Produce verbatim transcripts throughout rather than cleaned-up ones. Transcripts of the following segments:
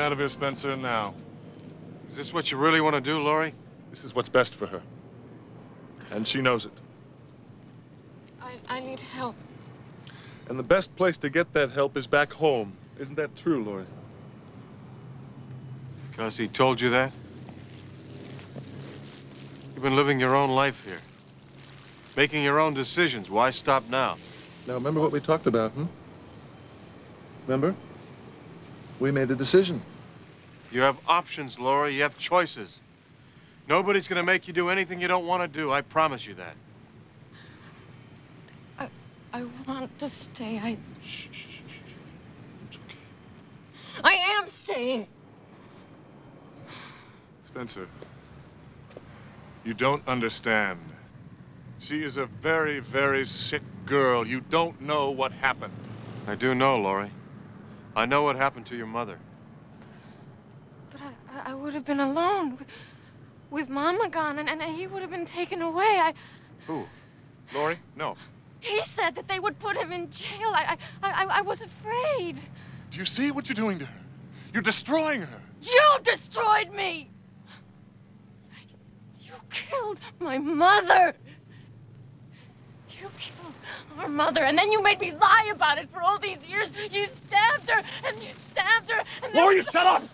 out of here, Spencer, now. Is this what you really want to do, Laurie? This is what's best for her. And she knows it. I, I need help. And the best place to get that help is back home. Isn't that true, Laurie? Because he told you that? You've been living your own life here. Making your own decisions. Why stop now? Now, remember what we talked about, hmm? Remember? We made a decision. You have options, Laurie. You have choices. Nobody's gonna make you do anything you don't want to do. I promise you that. I, I want to stay. I... Shh, shh, shh, shh. It's okay. I am staying. Spencer, you don't understand. She is a very, very sick girl. You don't know what happened. I do know, Laurie. I know what happened to your mother. But I, I would have been alone with, with Mama gone, and, and he would have been taken away. I... Who? Laurie? No. He said that they would put him in jail. I, I, I, I was afraid. Do you see what you're doing to her? You're destroying her. You destroyed me! You killed my mother! You killed our mother, and then you made me lie about it for all these years. You stabbed her, and you stabbed her, and then... Laurie, shut up!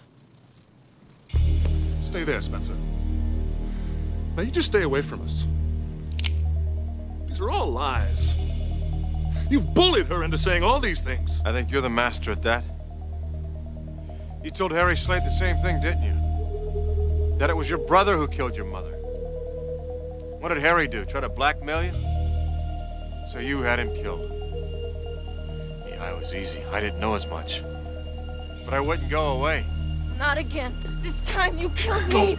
Stay there, Spencer. Now, you just stay away from us. These are all lies. You've bullied her into saying all these things. I think you're the master at that. You told Harry Slade the same thing, didn't you? That it was your brother who killed your mother. What did Harry do? Try to blackmail you? So you had him killed. Yeah, I was easy. I didn't know as much. But I wouldn't go away. Not again. This time you killed me.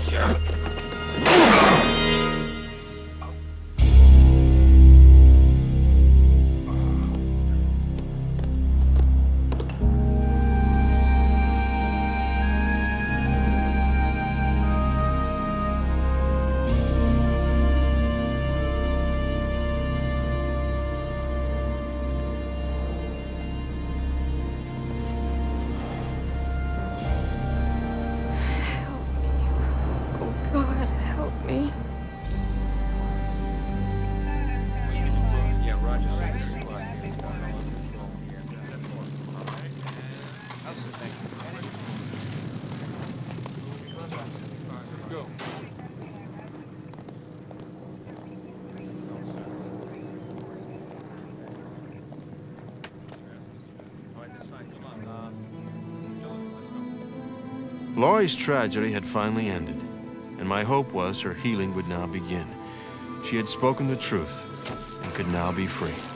Laurie's tragedy had finally ended, and my hope was her healing would now begin. She had spoken the truth and could now be free.